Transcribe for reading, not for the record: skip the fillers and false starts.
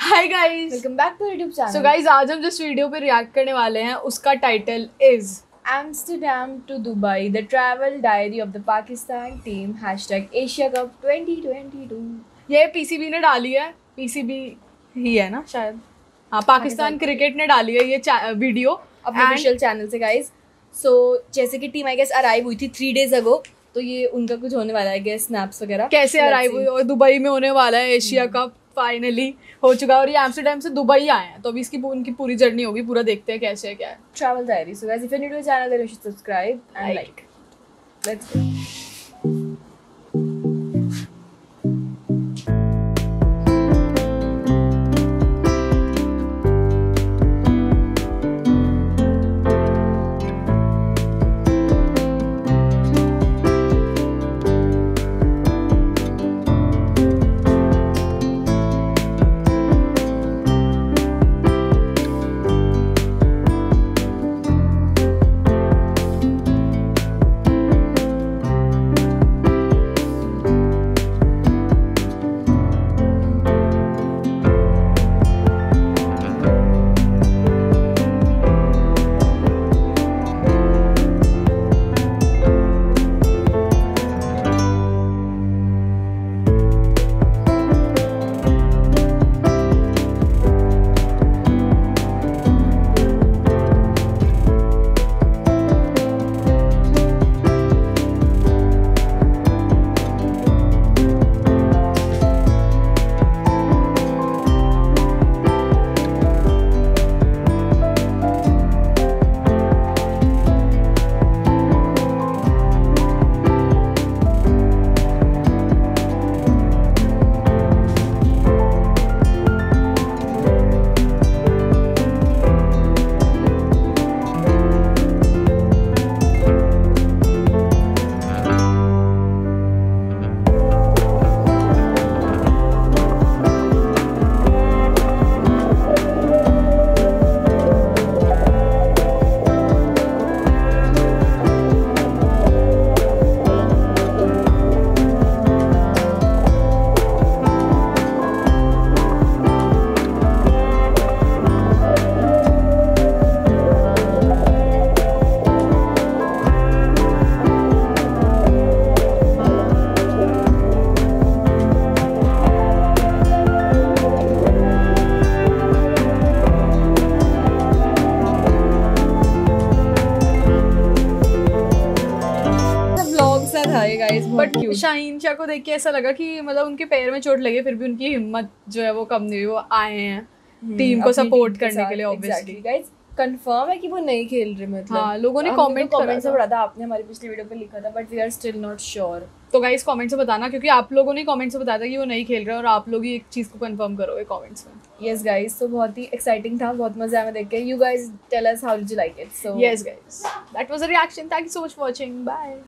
Hi guys, welcome back to YouTube channel. So guys आज हम जिस वीडियो पे रिएक्ट करने वाले हैं उसका title is Amsterdam to Dubai, the travel diary of the Pakistan team #Asia Cup 2022। ये पीसीबी ने डाली है, पीसीबी ही है ना शायद, हाँ पाकिस्तान क्रिकेट ने डाली है ये वीडियो अपने ऑफिशियल चैनल से गाइस। सो जैसे कि टीम आई गेस अराइव हुई थी 3 days अगो, तो ये उनका कुछ होने वाला है गेस स्नैप्स वगैरह कैसे अराइव हुई और दुबई में होने वाला है एशिया कप फाइनली हो चुका है और ये एम्स्टरडैम से दुबई आए हैं, तो अभी इसकी उनकी पूरी जर्नी होगी, पूरा देखते हैं कैसे है क्या है। Travel diary. So guys if you new to the channel then you should subscribe and like. Let's go. But Shaheen Shah को देख के ऐसा लगा कि मतलब उनके पैर में चोट लगी फिर भी उनकी हिम्मत जो है वो कम नहीं हुई, वो आए हैं टीम को सपोर्ट करने के लिए। ऑब्वियसली गाइस कंफर्म है कि वो नहीं खेल रहे, मतलब हाँ लोगों ने कमेंट से पढ़ा था, आपने हमारी पिछली वीडियो पे लिखा था, but we are still not sure. तो गाइस कमेंट से बताना, क्योंकि आप लोगों ने कमेंट से बताया था कि वो नहीं खेल रहे और आप लोग ही एक चीज को कंफर्म करोगे कमेंट्स में। यस गाइस, तो बहुत ही एक्साइटिंग था, बहुत मजा आया देख के। You guys tell us how did you like it. So yes guys, that was a reaction. Thank you so much for watching, bye.